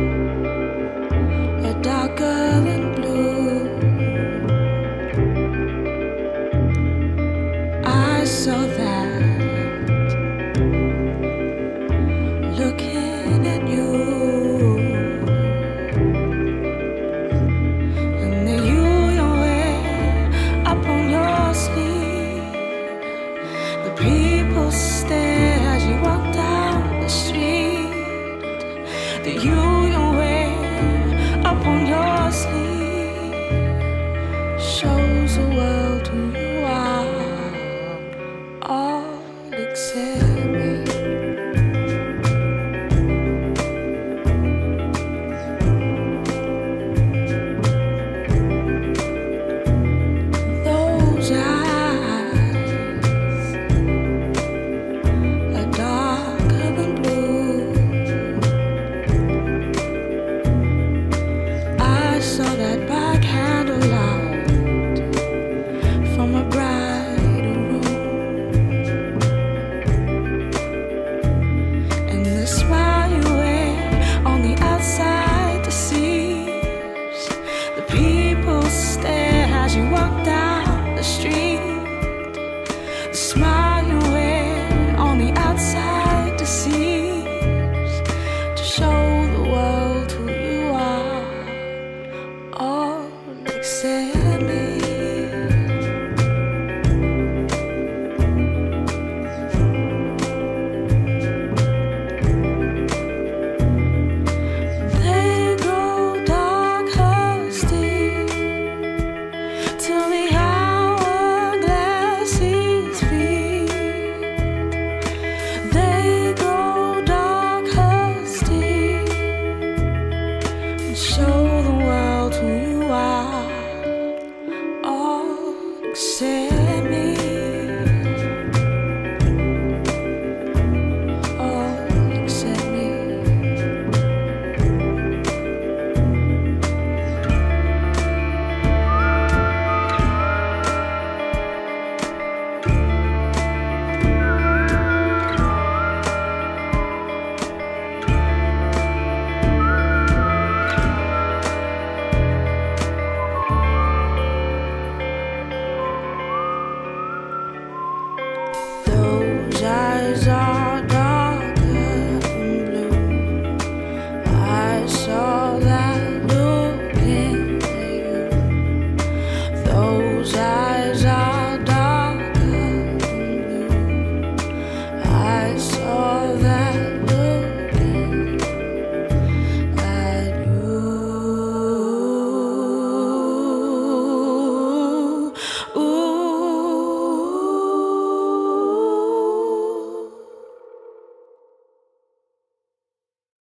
are darker than blue. I saw that looking at you, and the you wear up on your sleeve. The people stare as you walk down the street. The you wear up on your sleeve shows the world who you are, all except me. Those eyes are darker than blue. I saw that by candlelight from a bridal room, and the smile you wear on the outside deceives. The people stare as you walk down the street. The smile you wear on the outside deceives, to show the world who you are, all except me. They go darker still till the hourglass is filled. They go darker still and show the world who you are, all except me, all except me. Those eyes are